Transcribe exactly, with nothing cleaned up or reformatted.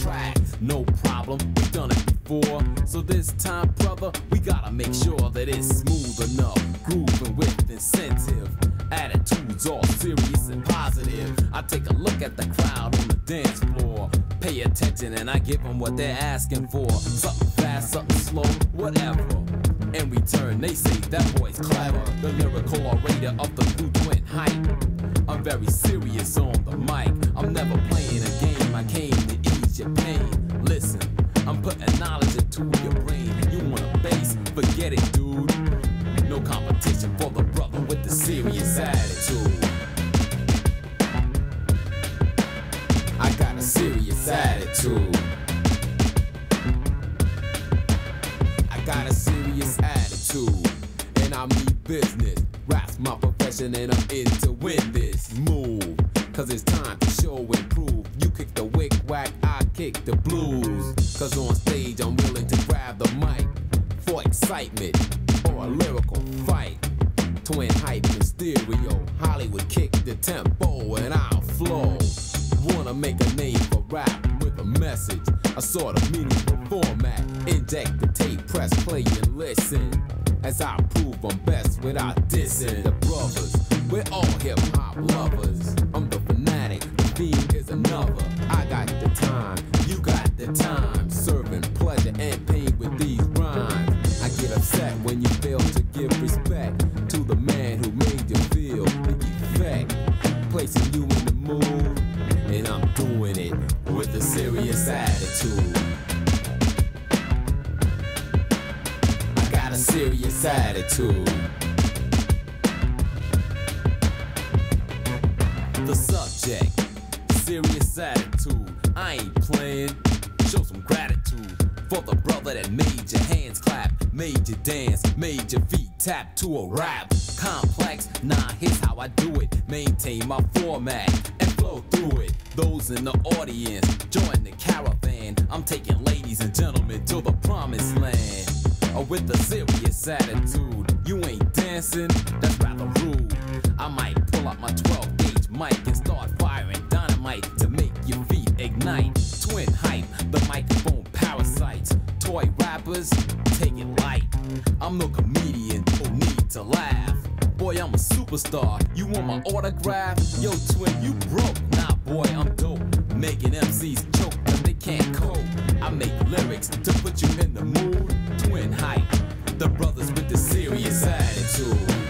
track. No problem, we've done it before. So this time, brother, we gotta make sure that it's smooth enough, grooving with incentive. Attitudes all serious and positive. I take a look at the crowd on the dance floor, pay attention and I give them what they're asking for. Something fast, something slow, whatever. In return, they say that boy's clever, the lyrical orator of the blue twin hype. I'm very serious on the mic. I'm never playing a game. I came to ease your pain. Listen, I'm putting knowledge into your brain. You want a bass? Forget it, dude. No competition for the brother with the serious attitude. I got a serious attitude. I got a serious attitude, and I mean business. Rap's my profession, and I'm in to win this. Move, cause it's time to show and prove. You kick the wick whack, I kick the blues. Cause on stage I'm willing to grab the mic for excitement or a lyrical fight. Twin hype and stereo, Hollywood kick the tempo and I'll flow. Wanna make a name for rap with a message, a sort of meaningful format. Inject the tape, press play and listen, as I prove I'm best without dissing. The brothers, we're all hip hop lovers. I'm the fanatic, the theme is another. I got the time, you got the time, serving pleasure and pain with these rhymes. I get upset when you fail to give respect to the man who made you feel the effect, placing you in the mood, and I'm doing it with a serious attitude. I got a serious attitude. The subject, serious attitude. I ain't playing. Show some gratitude for the brother that made your hands clap, made you dance, made your feet tap to a rap. Complex, nah, here's how I do it. Maintain my format and flow through it. Those in the audience, join the caravan. I'm taking ladies and gentlemen to the promised land. Or with a serious attitude, you ain't dancing, that's rather rude. I might pull out my twelve gauge mic and start firing dynamite to make your feet ignite. Twin hype, the microphone parasites. Toy rappers, take it light. I'm no comedian, no need to laugh. Boy, I'm a superstar, you want my autograph? Yo, twin, you broke. Nah, boy, I'm dope. Making M Cs choke cause they can't cope. I make lyrics to put you in the mood. Twin hype, the brothers with the serious attitude.